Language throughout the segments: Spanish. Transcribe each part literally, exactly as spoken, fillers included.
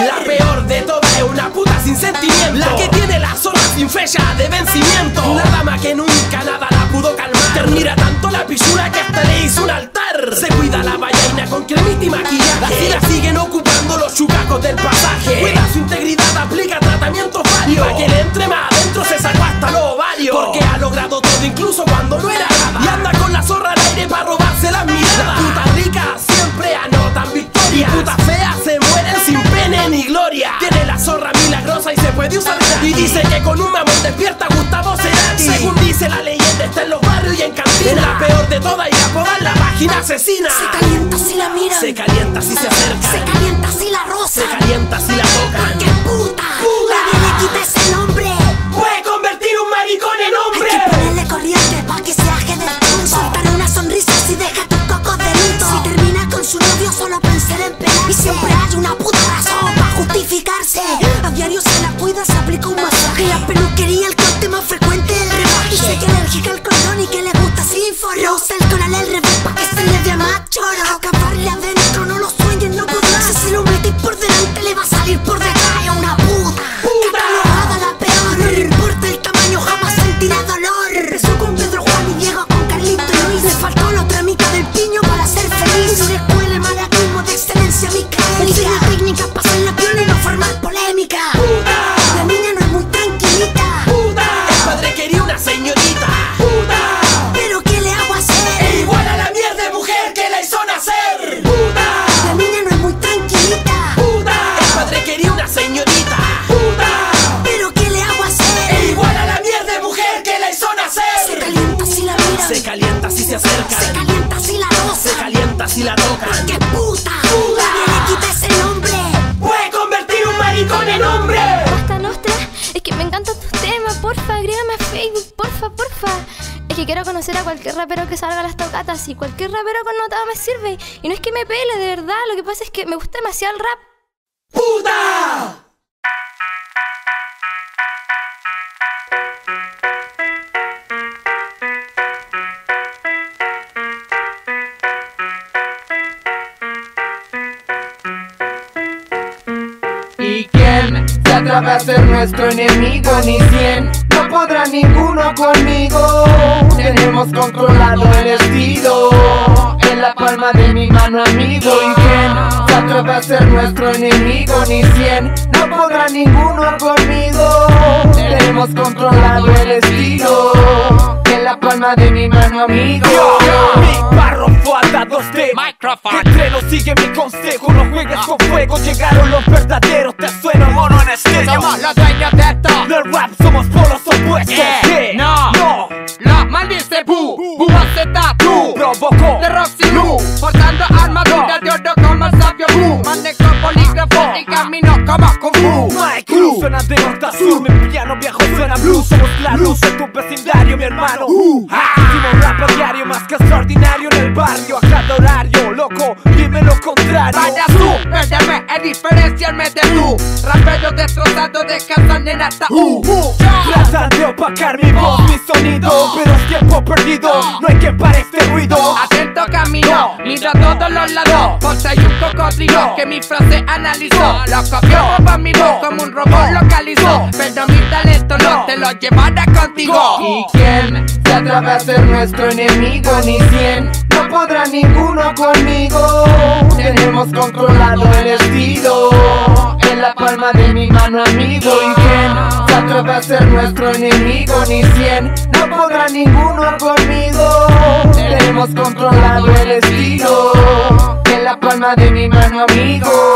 La peor de todas es una puta sin sentimiento, la que tiene la zorra sin fecha de vencimiento. La dama que nunca nada la pudo calmar, te admira tanto la pichula que hasta le hizo un altar. Se cuida la vallaina con cremita y maquillaje, así la siguen ocupando los chucacos del pasaje. Cuida su integridad, aplica tratamientos varios, pa' que le entre más adentro se sacó hasta los ovarios. Porque ha logrado todo incluso cuando no era nada, y anda con la zorra al aire para robarse las miradas. Las putas ricas siempre anotan victorias, y putas feas se mueren sin pene ni gloria. Tiene la zorra milagrosa y se puede usar gratis, y dice que con un mamón despierta Gustavo Cerati. Según dice la leyenda, está en los barrios y en cantinas. Es la peor de todas y apodar la página asesina. Se calienta si la miran, se calienta si se acerca, se calienta si la roza, se calienta si la tocan. ¡Qué puta! Nadie le quita ese nombre. Puede convertir un maricón en hombre. Hay que ponerle corriente pa' que se aje del tonto, soltar una sonrisa si deja tu coco de luto. Si termina con su novio solo pensar en pegarse, y siempre hay una puta razón pa' justificarse. A diario se la cuida, se aplica un masaje, la peluquería el corte más frecuente el rebaje. Dice que es alérgica al cordón y que le gusta sin forro. Usa el coral al revés pa' que se le vea más choro. Acabarle adentro, no lo sueñen, no podrás. Si se lo metes por delante le va a salir por detrás. Es una puta, catalogada la peor. No le importa el tamaño, jamás sentirá dolor. Empezó con Pedro, Juan y Diego, con Carlito y Luis. Le faltó la otra mitad del piño para ser feliz. En una escuela de malatismo de excelencia micaélica, enseña técnicas para hacer la piola y no formar polémica. Puta, la niña no es muy tranquilita. Puta, el padre quería una señorita. Puta, pero ¿qué le hago a hacer? Es igual a la mierda de mujer que la hizo nacer. Puta, la niña no es muy tranquilita. Puta, el padre quería una señorita. Puta, pero ¿qué le hago a hacer? Es igual a la mierda de mujer que la hizo nacer. Se calienta si la miran, se calienta si se acerca, se calienta si la roza, se calienta si la tocan. ¡Qué puta! Nadie le quita ese nombre. Puede convertir un maricón en hombre. Basta Nostra, es que me encantan tus temas, porfa, agrégame a Facebook, porfa, porfa. Es que quiero conocer a cualquier rapero que salga a las tocatas, y cualquier rapero connotado me sirve. Y no es que me pele, de verdad, lo que pasa es que me gusta demasiado el rap. ¡Puta! ¿Y quién se atreve a ser nuestro enemigo? Ni cien, no podrá ninguno conmigo. Tenemos controlado el estilo en la palma de mi mano, amigo. ¿Y quién se atreve a ser nuestro enemigo? Ni cien, no podrá ninguno conmigo. Tenemos controlado el estilo en la palma de mi mano, amigo. Mi barro falta dos D micrófono. Entreno, sigue mi consejo, no juegues con fuego. Llegaron los verdaderos, te suena mono en estéreo. Somos los dueños de esto. No el rap, somos polos opuestos. Yeah. ¿Qué? No, no. La maldice Bu, Bu acepta tú. Provocó De Roxy Lu, portando armadura de oro como el sabio Bu. Manejo polígrafo y camino como Kung Fu. My crew suena de norte a sur, mi piano viejo suena blues. Somos la luz de tu vecindario, mi hermano. uh. ah. Hicimos rap a diario, más que extraordinario en el barrio. A cada horario, loco, dime lo contrario. Vaya tú, perderme es diferenciarme de tú. Rapero destrozado, descansan en hasta uh, uh. Tratan de opacar mi voz, mi sonido, pero es tiempo perdido, no hay que parar este ruido. Atento camino, miro a todos los lados, por si hay un cocodrilo que mi frase analizó. Lo copió para mi voz como un robot localizó, pero mi talento no te lo llevará contigo. ¿Y quién se atreve a ser nuestro enemigo? Ni cien, no podrá ninguno conmigo. Tenemos controlado el estilo en la palma de mi mano, amigo. ¿Y quién se atreve a ser nuestro enemigo? Ni cien, no podrá ninguno conmigo. Tenemos controlado el estilo en la palma de mi mano, amigo.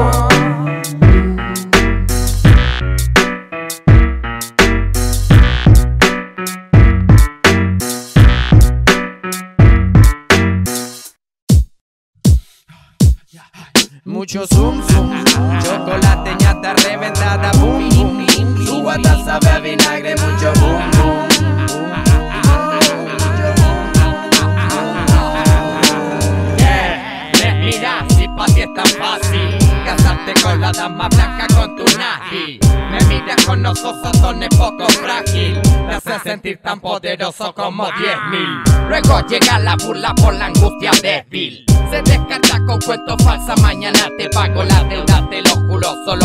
Mucho zoom zoom, chocolate, ñata reventada, boom boom. Tu guata sabe a vinagre, mucho boom boom. Yeah, me mira si pa' ti es tan fácil casarte con la dama blanca con tu nazi. Me miras con los ojos poco frágil, me hace sentir tan poderoso como diez mil. Luego llega la burla por la angustia débil. Se descarta con cuentos falsas, mañana te pago la deuda, te lo juro, solo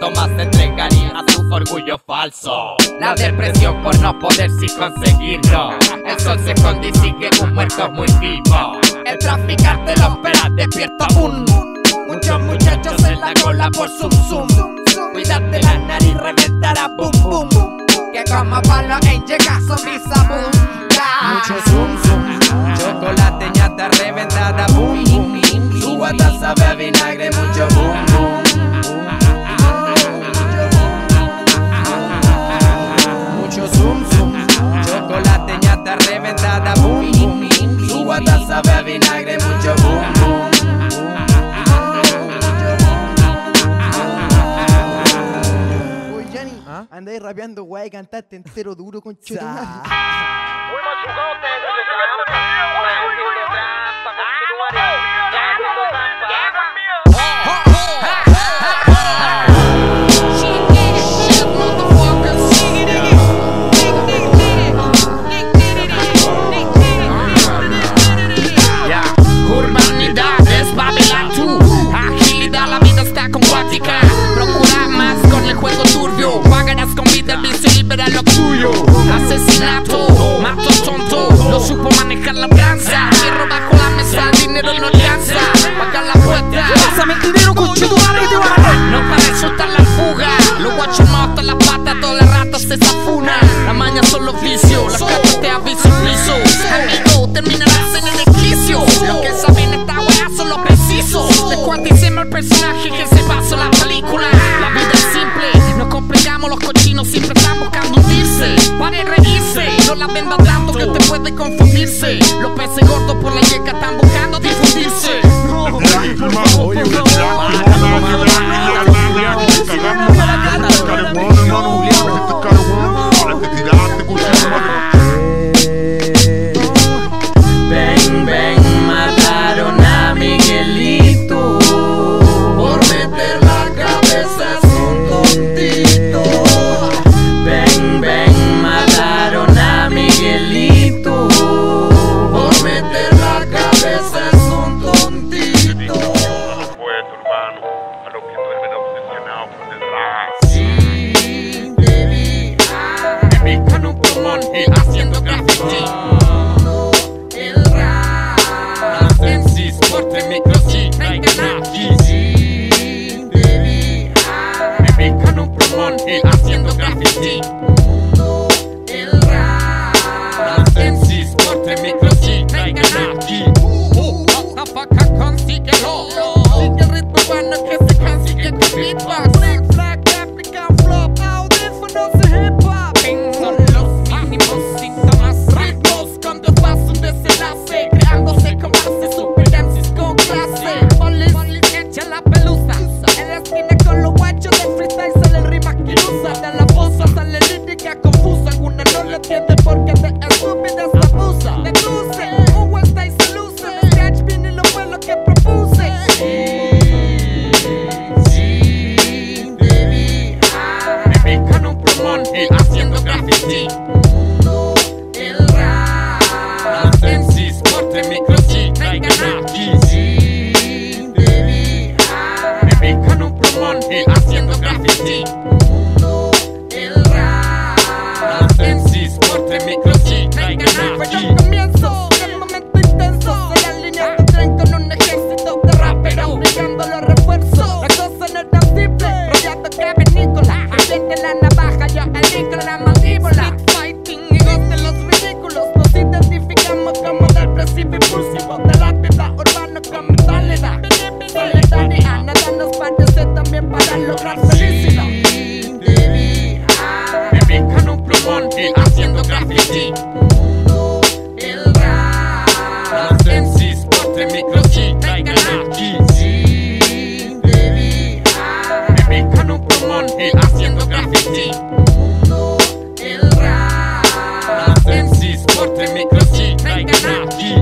poquito más se entregaría a su orgullo falso. La depresión por no poder sí conseguirlo. El sol se esconde y sigue un muerto muy vivo. El traficante lo espera despierto aún. Muchos muchachos en la cola por zum zum. Cuídate la nariz, reventará boom boom. Que como palo en llega sonrisa boom. Mucho zum zum. Chocolate ñata reventada boom boom. Su guata sabe a vinagre, mucho boom boom. Mucho zum zum. Chocolate ñata reventada boom boom. Su guata sabe a vinagre, mucho boom boom. Andáis rapeando, guay, cantaste entero duro con chotomar. Urbanidad es Babylon two. Agilidad, la vida está con cuática. Procura más con el juego turbio. Pagarás con vida el vicio y libera lo tuyo. Asesinato, mato tonto. No supo manejar la branza. Hierro bajo la mesa, el dinero no alcanza. Paga la puerta. Pásame el dinero, coche, tu madre y te vale. No para soltar la fuga. Los guachos matan las patas, todo el rato se zafuna. La maña son los vicios, las cartas te aviso piso. Amigo, terminarás en el esquicio. Lo que saben esta wea son los precisos. Descuanticemos el personaje que se pasó la película. La vida es simple, nos complicamos, los cochinos siempre están buscando hundirse. Para reírse, no la venda tanto que te puede confundirse. Los peces gordos por la yeca están buscando difundirse. Oye, ven, ven, mataron a Miguelito por meter la cabeza a un tontito. Ven, ven, mataron a Miguelito por meter la cabeza a un tontito. poeta urbano, a lo que duermen obsesionado por detrás. Sí, te vi, me vi con un pulmón y haciendo graffiti. El rap, los M Cs, corte micro, sí, traigan aquí. Sí, te vi, me vi con un pulmón y haciendo graffiti. El rap, los M Cs, corte micro, sí, traigan aquí. Motherfucker, consíguelo. Sigue el ritmo urbano que se consigue con beatbox. Black, black, African flop, audífonos de hip hop. Son los mínimos síntomas, ritmos con dos pasos, un desenlace, creándose con base, super M Cs con clase. Polis, echa la pelusa, en la esquina con los guachos de freestyle sale rima que usa. De la fosa sale lírica confusa, alguna no lo entiende porque de estúpida se abusa. De cruce, un West y se luce, el sketch viene y lo fue lo que propuse. Sí, sí, te vi, me vi con un plumón y haciendo graffiti. El rap, los M Cs, corte micro, sí, traigan aquí. Sí, te vi, me vi con un plumón y haciendo graffiti. El rap, los M Cs, corte micro, sí, traigan aquí. Yo comienzo, el momento intenso, será en línea de tren con un ejército de raperos brigando los refuerzos. La cosa no es tan simple, rodeando cavernícola. Aviente la navaja, yo elijo la mandíbula. Fighting, hijos de los ridículos, nos identificamos como depresivo impulsivo de la vida urbana como soledad. Solidaria, nada nos parece también para lograr felicidad. Te vi, me vi con un plumón y haciendo graffiti. El rap, los M Cs, corte micro, sí, traigan aquí. Sí, te vi, me vi con un plumón y haciendo graffiti. El rap, los M Cs, corte micro, sí, traigan aquí.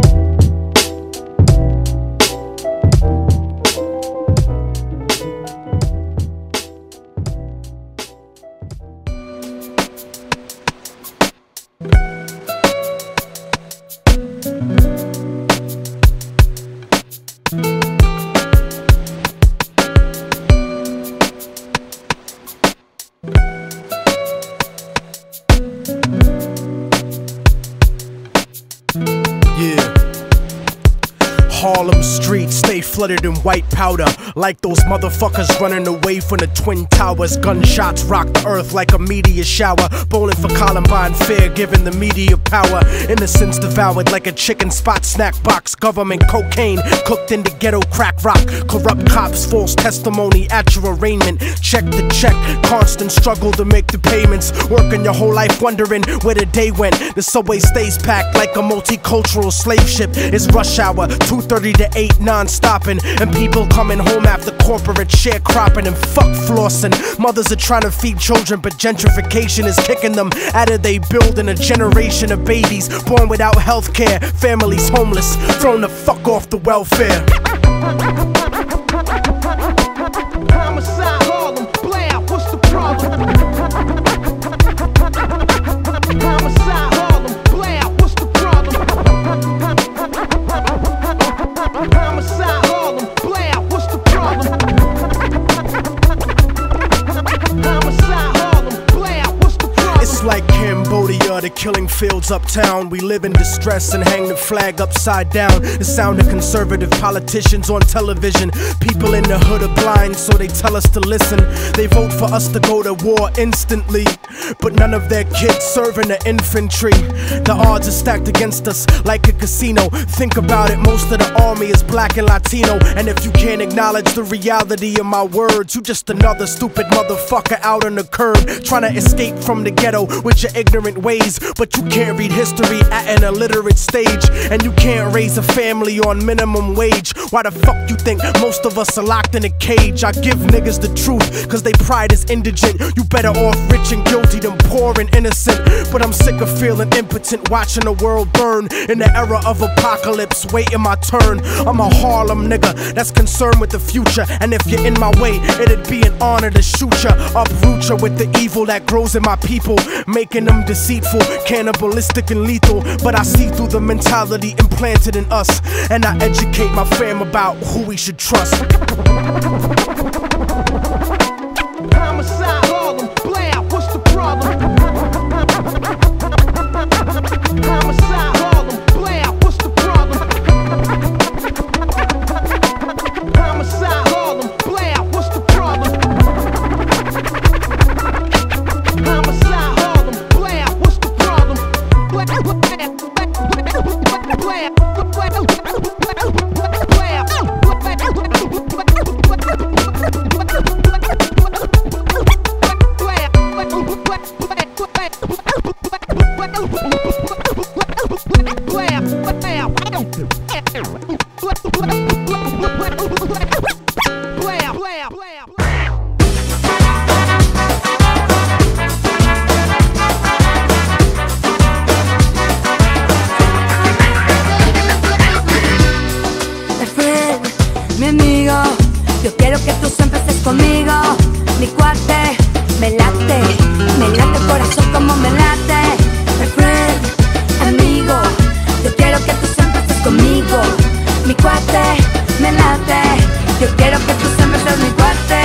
flooded in white powder, like those motherfuckers running away from the Twin Towers. Gunshots rock the earth like a meteor shower. Bowling for Columbine, fear giving the media power. Innocence devoured like a chicken spot snack box. Government cocaine cooked into ghetto crack rock. Corrupt cops, false testimony at your arraignment. Check the check, constant struggle to make the payments. Working your whole life wondering where the day went. The subway stays packed like a multicultural slave ship. It's rush hour, two thirty to eight, non-stopping. And people coming home after corporate sharecropping. And fuck flossing. Mothers are trying to feed children, but gentrification is kicking them out of they building. A generation of babies born without health care. Families homeless, thrown the fuck off the welfare. Homicide, Harlem, blam, what's the problem? Homicide, Harlem, blam, what's the problem? Homicide, Harlem, blam, what's the problem? Homicide, Harlem, blam, what's the problem? It's like Cambodia, the killing fields uptown. We live in distress and hang the flag upside down. The sound of conservative politicians on television. People in the hood are blind, so they tell us to listen. They vote for us to go to war instantly, but none of their kids serve in the infantry. The odds are stacked against us like a casino. Think about it, most of the army is black and Latino. And if you can't acknowledge the reality of my words, you just another stupid motherfucker out on the curb, trying to escape from the ghetto with your ignorant ways. But you can't read history at an illiterate stage, and you can't raise a family on minimum wage. Why the fuck you think most of us are locked in a cage? I give niggas the truth, cause they pride is indigent. You better off rich and guilty than poor and innocent. But I'm sick of feeling impotent, watching the world burn in the era of apocalypse, waiting my turn. I'm a Harlem nigga that's concerned with the future, and if you're in my way, it'd be an honor to shoot ya, uproot ya with the evil that grows in my people, making them deceitful, cannibalistic and lethal. But I see through the mentality implanted in us, and I educate my fam about who we should trust. Homicide, Harlem, blam, what's the problem? Homicide, Harlem, blam, what's the problem? Homicide, Harlem, blam, what's the problem? Homicide, Harlem, blam, what's the problem? Mi amigo, yo quiero que tú siempre estés conmigo. Mi cuate, me late, me late el corazón como me late. My friend, amigo, yo quiero que tú siempre estés conmigo. Mi cuate, me late, yo quiero que tú siempre seas mi cuate.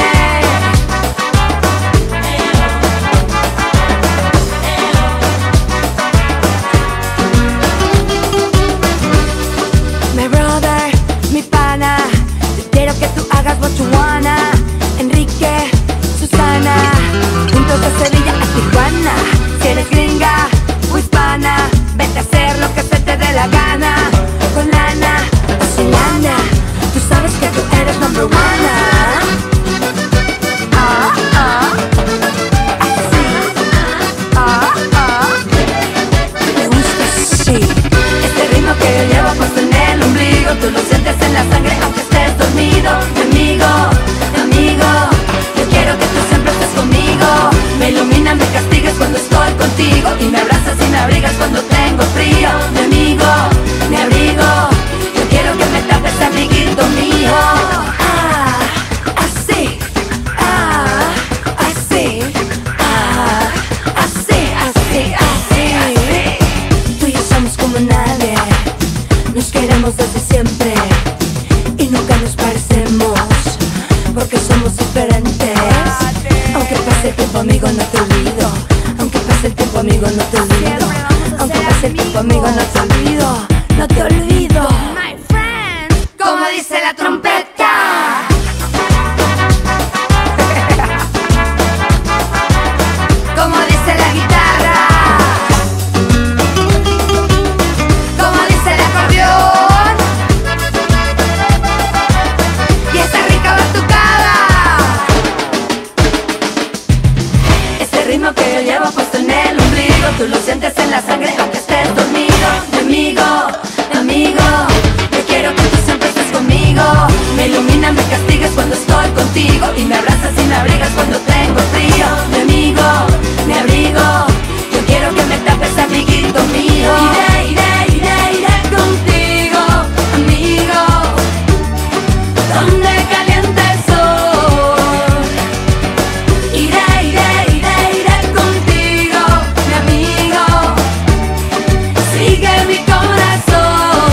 My brother, mi pana, yo quiero que tú hagas what you wanna. Enrique, Susana, juntos de Sevilla a Tijuana. Si eres gringa o hispana, vete a hacer lo que se te dé la gana. Con lana o sin lana, tú sabes que tú eres number one. Ah, ah, así, ah, ah, me gusta así. Este ritmo que yo llevo puesto en el ombligo, tú lo sientes en la sangre aunque estés dormido. Mi amigo, mi amigo, yo quiero que tú siempre estés conmigo. Me iluminas, me castigues cuando estoy contigo, y me abrazas y me abrigas cuando tengo frío. Mi amigo, mi abrigo, yo quiero que me tapes, amiguito mío. Ah, así, ah, así, ah, así, así, así. Tú y yo somos como nadie, nos queremos desde siempre y nunca nos parecemos, porque somos diferentes. Aunque pase el tiempo, amigo, no te olvido. Aunque pase el tiempo, amigo, no te olvido. Aunque pase el tiempo, amigo, no te olvido. No te olvido. My friend, como dice la trompeta. abrazas y me abrigas cuando tengo frío. Mi amigo, mi abrigo, yo quiero que me tapes, amiguito mío. Iré, iré, iré, iré contigo, amigo, donde caliente el sol. Iré, iré, iré, iré contigo, mi amigo, sigue mi corazón.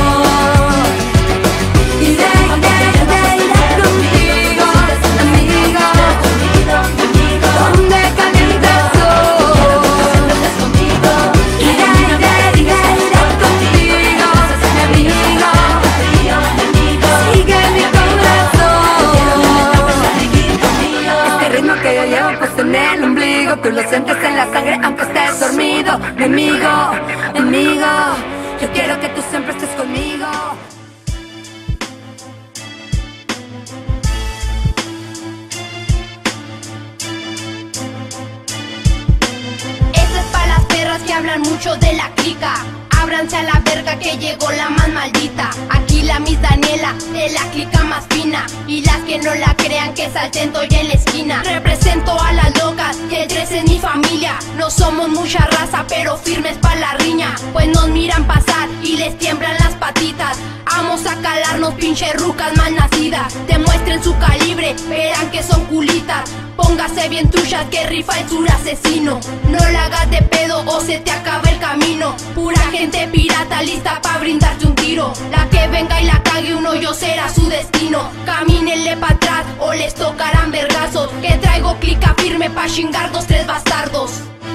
Iré, iré, iré, iré contigo, amigo, donde caliente el sol. Iré, iré, iré, iré contigo, mi amigo, sigue mi corazón. Este ritmo que yo llevo puesto en el ombligo, tú lo sientes en la sangre aunque estés dormido. Mi amigo, amigo, yo quiero que tú siempre estés conmigo. Esto es para las perras que hablan mucho de la clica. Ábranse a la verga que llegó la más maldita. Aquí la Miss Daniela, de la clica más fina. Y las que no la crean que salten estoy en la esquina. Represento a las locas, que el tres es mi familia. No somos mucha raza, pero firmes pa' la riña. Pues nos miran pasar y les tiemblan las patitas. Vamos a calarnos pinche rucas mal nacidas. Demuestren su calibre, verán que son culitas. Póngase bien truchas que rifa el sur asesino. No la hagas de pedo o se te acaba el camino. Pura gente pirata lista pa' brindarte un tiro. La que venga y la cague un hoyo será su destino. Camínenle pa' atrás o les tocarán vergazos. Que traigo clica firme pa' chingar dos, tres bastardos.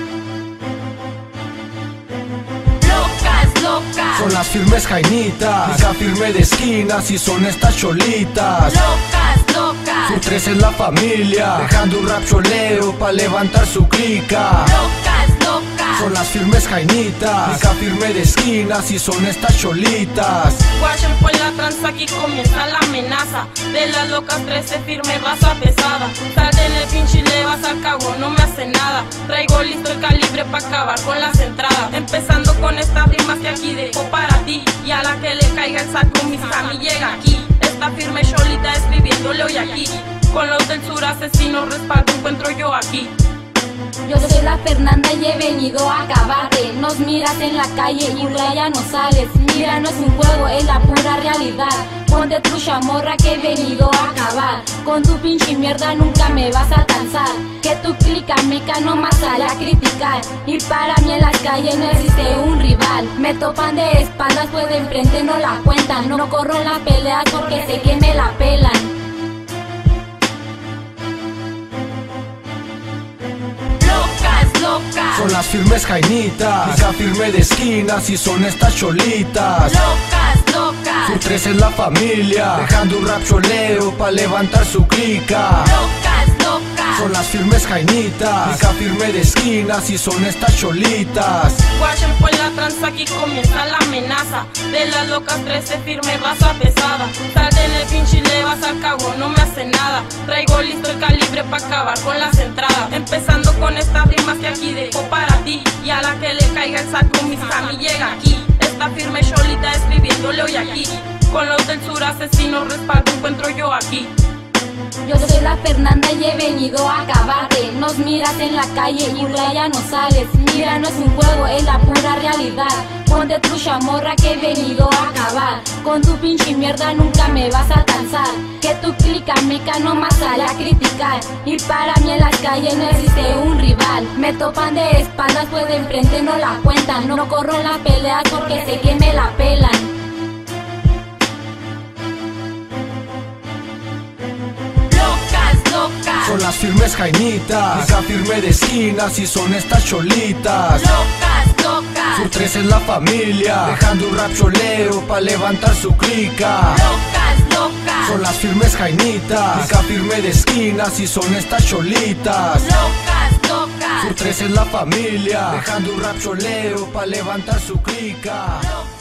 Locas, locas. Son las firmes jainitas, clica firme de esquinas y son estas cholitas. Locas, locas. Su tres es la familia, dejando un rap cholero pa' levantar su clica. Locas, locas. Son las firmes jainitas, clica firme de esquinas y son estas cholitas. Guachen pues la tranza, aquí comienza la amenaza. De las locas trece firme, raza pesada. Sal del pinche y le vas al cagón, no me hace nada. Traigo listo el calibre pa' acabar con las entradas. Empezando con estas rimas que aquí dejo para ti. Y a la que le caiga el saco, mi Sammy llega aquí. Está firme cholita escribiéndole hoy aquí. Con los del sur asesinos respaldo encuentro yo aquí. Yo soy la Fernanda y he venido a acabarte. Nos miras en la calle y ya no sales. Mira, no es un juego, es la pura realidad. Ponte trucha morra que he venido a acabar. Con tu pinche mierda nunca me vas a alcanzar. Que tu clica meca no más sale a criticar. Y para mí en las calles no existe un rival. Me topan de espaldas, pues de enfrente no la cuentan. No corro en las peleas porque sé que me la pelan. Son las firmes jainitas, clica firme de esquinas y son estas cholitas. Locas, locas. Su tres es la familia, dejando un rap cholero pa' levantar su clica. Locas, locas. Son las firmes jainitas, clica firme de esquinas y son estas cholitas. Guachen pues la tranza, aquí comienza la amenaza. De las locas trece firme, raza pesada. Sal del pinche y le vas al cagón, no me hace nada. Traigo listo el calibre pa' acabar con las entradas. Empezando con estas rimas que aquí dejo para ti. Y a la que le caiga el saco, mi Sammy llega aquí. Está firme cholita escribiéndole hoy aquí. Con los del sur asesinos respaldo encuentro yo aquí. Yo soy la Fernanda y he venido a acabarte. Nos miras en la calle y ya no sales. Mira, no es un juego, es la pura realidad. Ponte trucha morra que he venido a acabar. Con tu pinche mierda nunca me vas a alcanzar. Que tu clica meca no más sale a criticar. Y para mí en las calles no existe un rival. Me topan de espaldas, pues de enfrente no la cuentan. No corro en las peleas porque sé que me la pelan. Son las firmes jainitas, clica firme de esquinas y son estas cholitas. Locas, locas. Su tres es la familia, dejando un rap cholero pa' levantar su clica. Locas, locas. Son las firmes jainitas, clica firme de esquinas y son estas cholitas. Locas, locas. Su tres es la familia, dejando un rap cholero pa' levantar su clica.